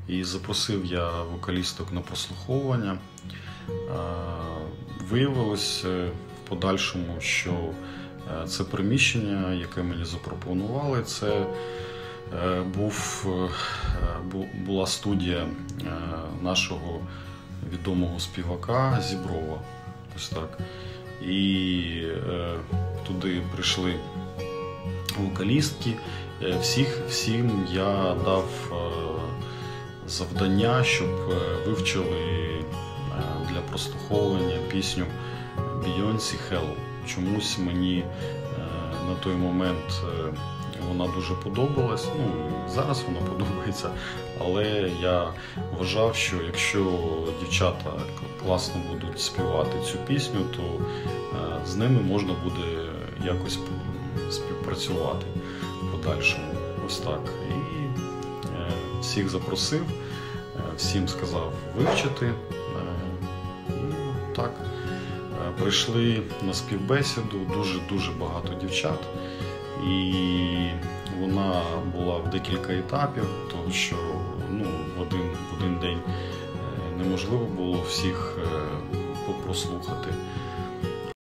і запросив я вокалісток на прослуховування. Виявилось в подальшому, що це приміщення, яке мені запропонували, це була студія нашого відомого співака Зіброва. Ось так. І туди прийшли вокалістки. Всім я дав завдання, щоб вивчили для прослуховування пісню Бейонсі «Hello». Чомусь мені на той момент вона дуже подобалась, зараз вона подобається, але я вважав, що якщо дівчата класно будуть співати цю пісню, то з ними можна буде якось співпрацювати в подальшому. Ось так. І всіх запросив, всім сказав вивчити. І так, прийшли на співбесіду дуже багато дівчат. І вона була в декілька етапів, тому що в один день неможливо було всіх прослухати.